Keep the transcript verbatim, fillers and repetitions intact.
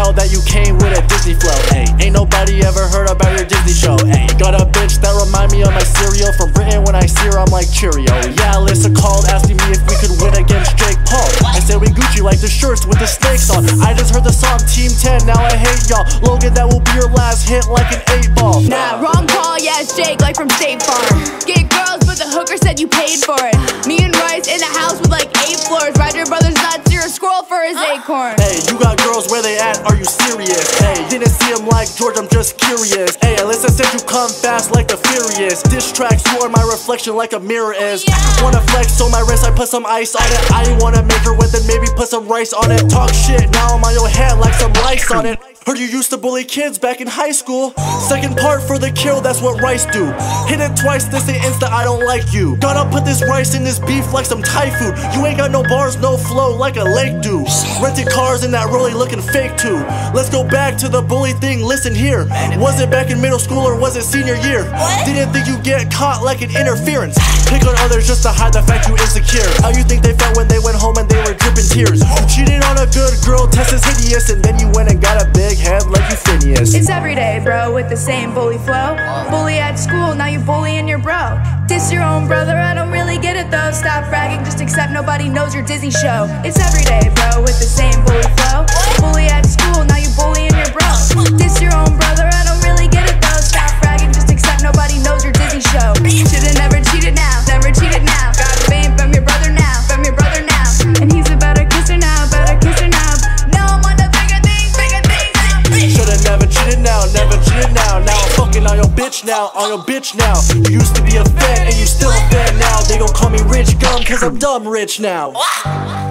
know that you came with a Disney flow. Ay, ain't nobody ever heard about your Disney show. Ay, got a bitch that remind me of my cereal from Britain. When I see her, I'm like Cheerio. Yeah, Alyssa called asking me if we could win against Jake Paul. I said we Gucci like the shirts with the snakes on. I just heard the song Team ten, now I hate y'all. Logan, that will be your last hit like an eight ball. Nah, wrong call, yeah, it's Jake like from State Farm. Get girls, but the hooker said you paid for it. Me and Rice in the house with like eight floors. Ride your brother's nuts, you're a squirrel for his acorn. Hey, you got girls, where they at? Are you serious? Hey, didn't see him like George, I'm just curious. Hey, Alyssa said you come fast like the Furious. Diss tracks, you are my reflection like a mirror is. Wanna flex on my wrist, I put some ice on it. I wanna make her with it, maybe put some rice on it. Talk shit, now I'm on your head like some lice on it. Heard you used to bully kids back in high school. Second part for the kill, that's what Rice do. Hit it twice, this ain't insta, I don't like you. Gotta put this rice in this beef like some Thai food. You ain't got no bars, no flow like a lake do. Rented cars in that really looking fake too. Let's go back to the bully thing, listen here. Was it back in middle school or was it senior year? Didn't think you get caught like an interference. Pick on others just to hide the fact you insecure. How you think they felt when they went home and they were dripping tears? You cheated on a good girl, test is hideous, and then you went and got a big head like you Phineas. It's everyday, bro, with the same bully flow. Bully at school, now you bullying your bro. Diss your own brother, I don't really get it though. Stop bragging, just accept nobody knows your Disney show. It's everyday, bro, with the same bully flow. Bully at school, now you bullying your bro. Diss your own brother, I don't really get it though. Stop bragging, just accept nobody knows your Disney show. Should've never cheated now, never cheated now. Got fame from your brother now, from your brother now. And he's a better kisser now, better kisser now. Now I'm on the bigger things, bigger things now. Should've never cheated now, never cheated now. Now I'm fucking on your bitch now, on your bitch now. You used to be a fan and you still a fan now. They gon' call me Rich Gum cause I'm dumb rich now.